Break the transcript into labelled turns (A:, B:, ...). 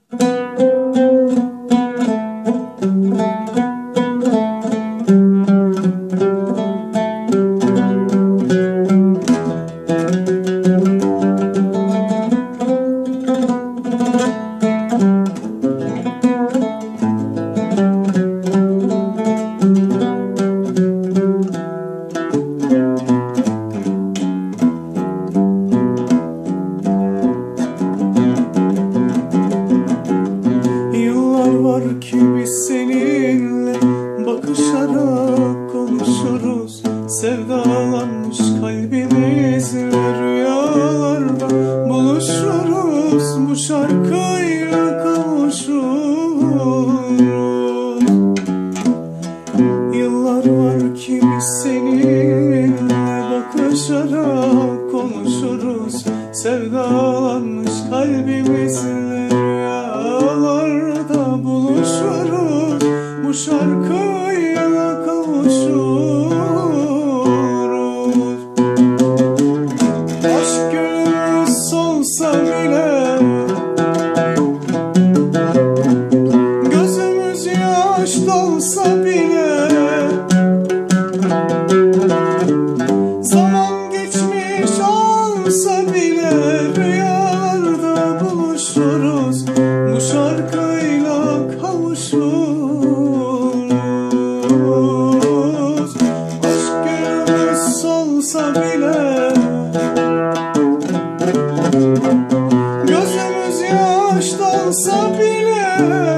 A: Var ki biz seninle bakışarak konuşuruz. Sevdalanmış kalbimizle rüyalarda buluşuruz. Bu şarkıyla kavuşuruz. Yıllar var ki biz seninle bakışarak konuşuruz. Sevdalanmış kalbimizle rüyalarda buluşuruz. Bu şarkıyla kavuşuruz. Aşk gönlümüz solsa bile, gözümüz yaş dolsa bile, zaman geçmiş olsa bile rüyalarda buluşuruz. Bu şarkıyla kavuşuruz. Aşk gönlümüz solsa bile, gözümüz yaş dolsa bile,